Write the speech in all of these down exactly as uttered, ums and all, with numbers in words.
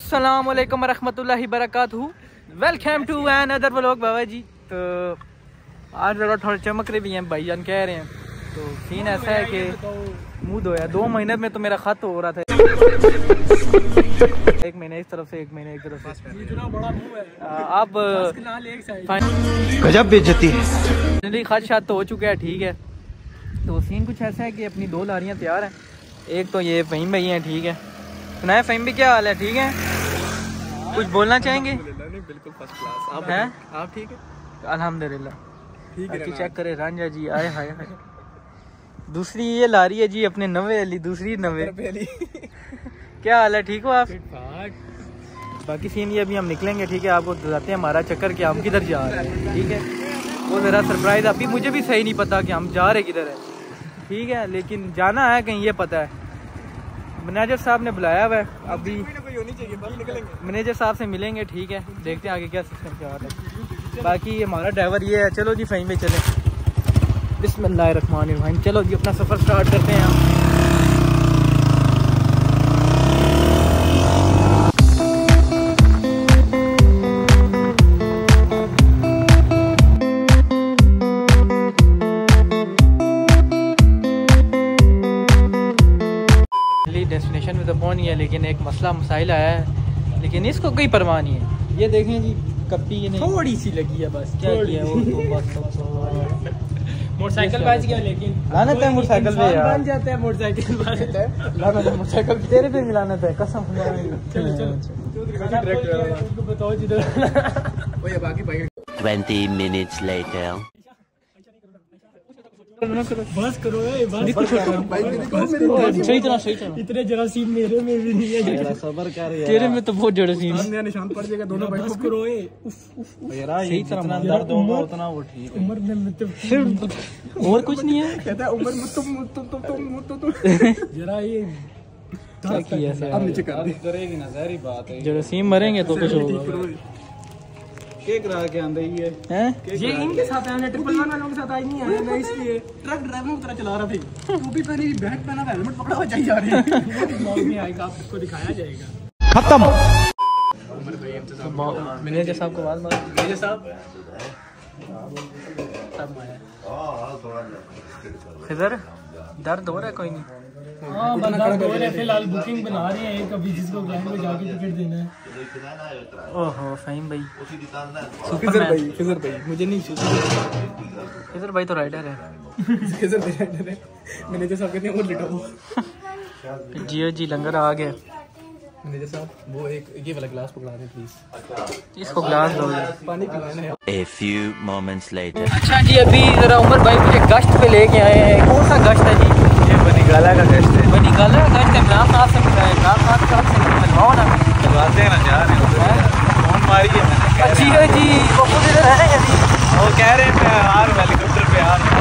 अस्सलाम वालेकुम रहमतुल्लाहि बरकातहू। Welcome to another vlog. बाबा जी तो आज ज़रा थोड़े चमक रहे भी हैं, भाईजान कह रहे हैं। तो सीन ऐसा है कि मुँह धोया दो महीने में तो मेरा खत हो रहा था, एक महीने इस तरफ से एक महीने एक तरफ से। अब गजब बेइज्जती है। खत शात तो हो चुका है, ठीक है। तो सीन कुछ ऐसा है कि अपनी दो लारियाँ तैयार हैं। एक तो ये फ़हीम भाई हैं, ठीक है। सुनाए फ़हीम भी, क्या हाल है? ठीक है, कुछ बोलना चाहेंगे? बिल्कुल फर्स्ट क्लास। आप हैं? आप ठीक है? अल्हम्दुलिल्लाह ठीक है। चेक करे रांझा जी, आए हाय हाय। दूसरी ये ला रही है जी अपने नवे अली, दूसरी नवे। क्या हाल है, ठीक हो आप? बाकी सीन ये अभी हम निकलेंगे, ठीक है। आपको बताते हैं हमारा चक्कर कि हम किधर जा रहे हैं, ठीक है। वो ज़रा सरप्राइज, अभी मुझे भी सही नहीं पता कि हम जा रहे किधर है, ठीक है। लेकिन जाना है कहीं, ये पता है। मैनेजर साहब ने बुलाया हुआ है, अभी मैनेजर साहब से मिलेंगे, ठीक है। देखते हैं आगे क्या सिस्टम क्या है। बाकी हमारा ड्राइवर ये है। चलो जी फ़हीम में चलें, बिस्मिल्लाहिर्रहमानिर्रहीम। चलो जी अपना सफ़र स्टार्ट करते हैं हम। डेस्टिनेशन में तो पहुंच गया, लेकिन एक मसला मसाइल आया है, लेकिन इसको कोई परवाह नहीं है। ये देखें जी, कप्पी ये नहीं थोड़ी सी लगी है बस। क्या किया वो तो बस मोटरसाइकिल बच गया, लेकिन लानत है मोटरसाइकिल पे यार। बन जाता है मोटरसाइकिल लानत है। लानत है मोटरसाइकिल तेरे पे मिलानत है, कसम। चलो चलो बताओ जिधर ओए बाकी भाई। Twenty minutes later. बस करो ए, बस सही तरह सही तरह। इतने जरासीम मेरे में भी नहीं है। सबर कर यार, तेरे में तो बहुत जरासीम है। निशान पड़ जाएगा दोनों भाई। बस करो ए। उफ उफ यार सही तरह दर्द होगा उतना वो ठीक है। उम्र में मतलब और कुछ नहीं है, कहता है उम्र में तुम तुम तुम तुम तुम जरा ये क्या किया है। अब नीचे कर दे। करेगी ना, ज़ाहिर बात है। जरासीम मरेंगे तो कुछ होगा। क्या करा के आंदा ही है? हैं? ये इनके साथ आया, ट्रिपल वन वालों के साथ आई नहीं आया मैं, इसलिए ट्रक ड्राइवरों की तरह चला रहा था। टोपी पहनी, बैग पहना, हेलमेट पकड़ा हुआ चाहिए जा रही है। ब्लॉग में आएगा, आपको दिखाया जाएगा। खत्म। मैनेजर साहब को आवाज मार। मैनेजर साहब खिजर दर्द हो रहा है? कोई नहीं। हाँ बंदा दो है, फिलहाल बुकिंग बना रहे हैं एक, अभी जिसको क्लाइंट को जाके टिकट देना है। ओहो फ़हीम भाई, खिजर भाई, खिजर भाई मुझे नहीं। खिजर भाई तो राइडर है। खिजर भाई राइडर है। मैनेजर साहब कहते हैं वो लिटाओ। जियो जी लंगर आ गया। मैनेजर साहब वो एक ये वाला ग्लास पकड़ा दें प्लीज। इसको ग्लास दो, पानी पिलाना है। A few moments later. अच्छा जी, अभी जरा उमर भाई मुझे गश्त पे लेके आए हैं। कौन सा गश्त है जी? ये बनीगाला का गश्त है। बनीगाला का गश्त है। इमरान खान से मिला है, इमरान खान की तरफ से मिलवाओ ना। चलवाते हैं ना, जा रहे हैं उधर। फोन मारी है मैंने। अच्छी है जी, वो खुद इधर है अभी। वो कह रहे हैं मैं आ रहा हूँ हेलीकॉप्टर पे आ रहा हूँ।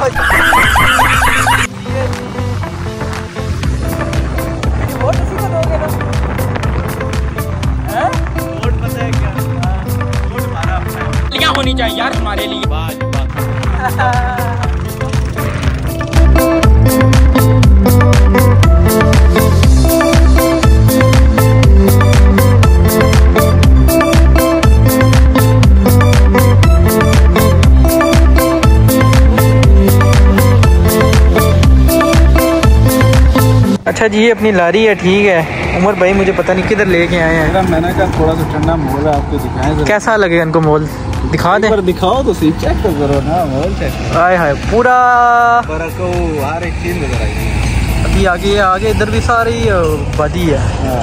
वोट उसी को दोगे ना? हैं? वोट पता है क्या? वोट हमारा अपना है। क्या होनी चाहिए यार हमारे लिए? बाज बात। अच्छा जी, ये अपनी लारी है, ठीक है। उमर भाई मुझे पता नहीं किधर लेके आए हैं। मैंने कहा थोड़ा सा ठंडा मोल है, आपको दिखाएं। कैसा लगेगा इनको मोल? दिखा दें। पर दिखाओ तो सही, चेक तो करो ना, मोल चेक। हाय हाय, पूरा बरक हर एक चीज नजर आई। अभी आगे आगे इधर भी सारी वादी है।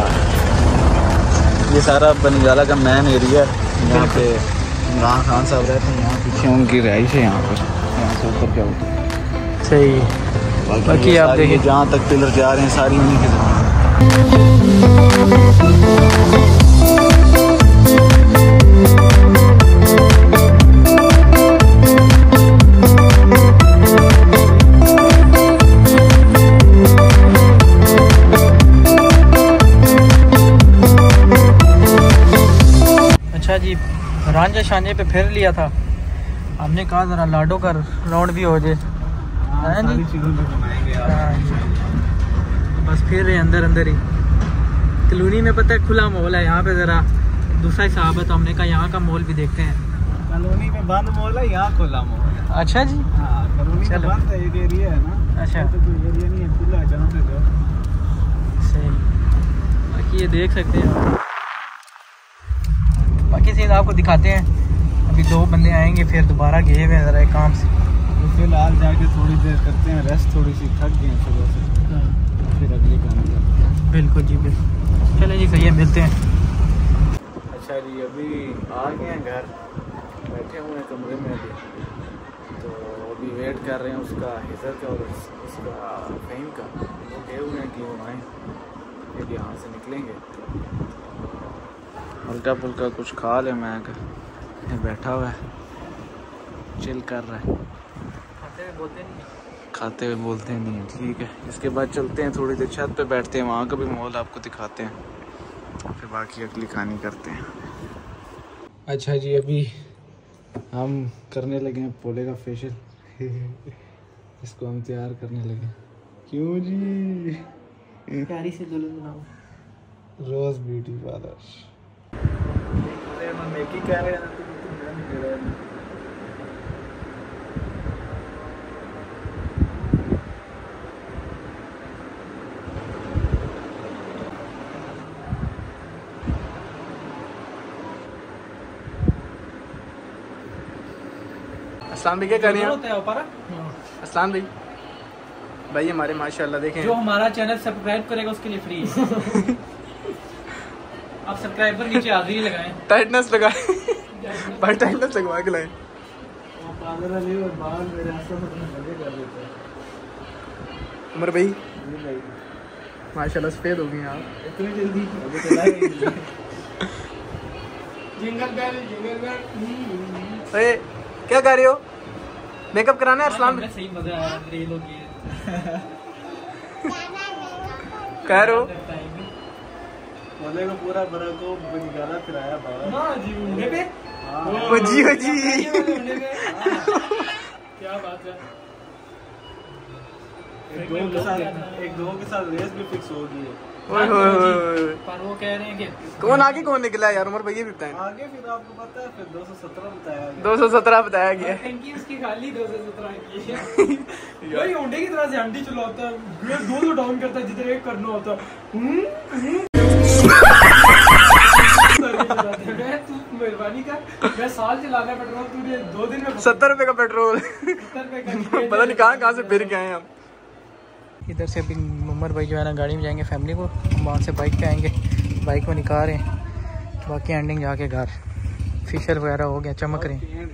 ये सारा बनीगाला का मेन एरिया है। यहाँ पे इमरान खान साहब रहते हैं, यहाँ पीछे उनकी रहाइश है। यहाँ पर यहाँ से ऊपर क्या होता है सही। बाकी आप देखिए जहाँ तक पिलर जा रहे हैं सारी उन्हीं की जमीन। अच्छा जी, रांझा शांझे पे फिर लिया था हमने, कहा जरा लाडो का राउंड भी हो जाए। हाँ जी, बस फिर रहे अंदर अंदर ही। कॉलोनी में पता है खुला मॉल है, यहाँ पे ज़रा दूसरा हिसाब है, तो हमने कहा यहाँ का मॉल भी देखते हैं। कॉलोनी में बंद मॉल है, यहाँ खुला मॉल है। अच्छा जी, हाँ, कॉलोनी में बंद है, एक एरिया है ना। अच्छा, तो कोई एरिया नहीं है, खुला है जहाँ से जाओ। सही। बाकी ये देख सकते हैं, बाकी चीज़ आपको दिखाते हैं। अभी दो बंदे आएंगे, फिर दोबारा गए हुए हैं ज़रा एक काम से। तो फिलहाल जाके थोड़ी देर करते हैं रेस्ट, थोड़ी सी थक गए हैं सुबह से, फिर अगले काम करते हैं। बिल्कुल जी, बिल्कुल। चलें जी, सही है, मिलते हैं। अच्छा जी, अभी आ गए हैं घर, बैठे हुए हैं कमरे में अभी, तो अभी वेट कर रहे हैं उसका, हिजर का और उसका फहीम का। वो गए हुए हैं कि वो आएँ, फिर यहाँ से निकलेंगे। हल्का फुल्का कुछ खा ले, मैं बैठा हुआ है, चिल कर रहा है। खाते हुए बोलते नहीं खाते हुए बोलते नहीं हैं, ठीक है। इसके बाद चलते हैं थोड़ी देर छत पे बैठते हैं, वहाँ का भी माहौल आपको दिखाते हैं, फिर बाकी अगली कहानी करते हैं। अच्छा जी, अभी हम करने लगे हैं पोले का फेशियल। इसको हम तैयार करने लगे। क्यों जी? प्यारी से दुल्हन बनाओ। रोज ब्यूटी पार्लर। मेकी कह रहे हैं अस्लान भाई, क्या कर रहे हैं? अस्लान भाई भाई हमारे माशाल्लाह देखें, जो हमारा चैनल सब्सक्राइब करेगा उसके लिए फ्री है। आप सब्सक्राइबर नीचे हाजिरी लगाएं, टाइटनेस लगाए भाई, टाइटनेस लगवा के लाए। उमर भाई माशाल्लाह सफेद हो गए आप इतनी जल्दी। Jingle bell jingle bell. अरे क्या कर रहे हो? मेकअप कराना है अरसलान में? सही मजा आया रील होगी। कह रहे हो बोले को पूरा बड़ा को निकाला फिराया बाहर। हां जी, मुंडे पे ओ जी ओ जी, क्या बात है। एक दो के साथ एक दो के साथ रेस भी फिक्स हो गई है। ओए होए होए, पर वो कह रहे हैं कि कौन आगे कौन निकला है यार? उमर भाई ये भी बताएं। आगे फिर आपको पता है, फिर दो सौ सत्रह बताया गया। दो सौ सत्रह बताया गया। टंकी उसकी खाली दो सौ सत्रह की है। वही होंडे की तरह से आंटी चलाता है, ये दो दो डाउन करता है जिधर एक करना होता है। तू मेहरबानी कर, मैं साल चलाना पेट्रोल, तूने दो दिन में सत्तर रुपए का पेट्रोल। सत्तर रुपए का पता नहीं कहाँ कहाँ से फिर के आए हम। इधर से अभी उमर भाई जो है ना गाड़ी में जाएंगे फैमिली को, हम वहाँ से बाइक पे आएंगे, बाइक को निकाल रहे हैं, बाकी एंडिंग जाके घर फेशियल वगैरह हो गया, चमक रहे हैं।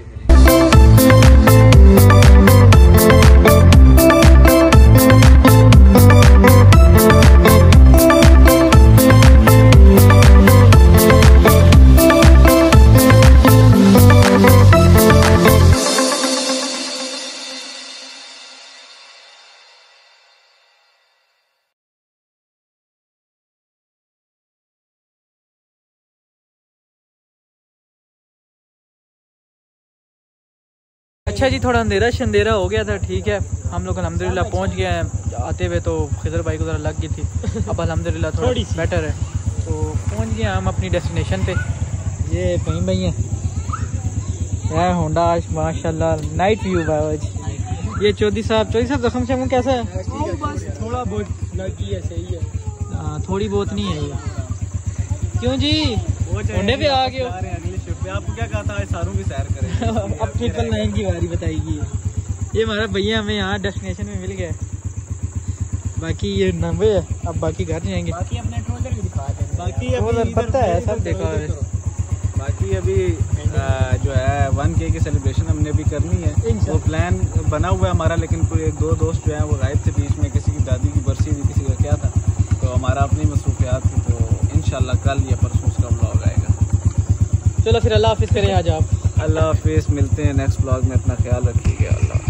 अच्छा जी, थोड़ा अंधेरा शंधेरा हो गया था, ठीक है। हम लोग अल्हम्दुलिल्लाह पहुंच गए हैं। आते हुए तो खिजर भाई को ज़रा लग गई थी, अब अल्हम्दुलिल्लाह थोड़ा बेटर है, तो पहुंच गए हम अपनी डेस्टिनेशन पे। ये कहीं भाई हैं यार होंडा आज माशाल्लाह नाइट व्यू बाबा जी। ये चौधरी साहब, चौधरी साहब जख्म शम कैसा है? बस थोड़ा बहुत लगी है, सही है। आ, थोड़ी बहुत नहीं है ये। क्यों जी होंडे पे आ गए हो? अगली शिफ्ट पे आपको क्या कहा था, सारों की सैर करें। अब ट्रिपल नाइन की बारी बताएगी। ये हमारा भैया हमें यहाँ डेस्टिनेशन में मिल गया। बाकी ये नब्बे है, अब बाकी घर जाएंगे। बाकी अपने ट्रोजर भी दिखा दें। बाकी अभी पता है सब देखा है। बाकी अभी आ, जो है वन के की सेलिब्रेशन हमने भी करनी है, वो प्लान बना हुआ है हमारा, लेकिन कोई एक दो दोस्त जो है वो गायब थे बीच में, किसी की दादी की बरसी थी, किसी का क्या था, तो हमारा अपनी मसरूफियात थी, तो इंशाल्लाह कल या परसों उसका ब्लॉग आएगा। चलो फिर अल्लाह हाफिज़ करें आज आप। अल्लाह हाफिज़, मिलते हैं नेक्स्ट ब्लॉग में, अपना ख्याल रखिएगा। अल्लाह।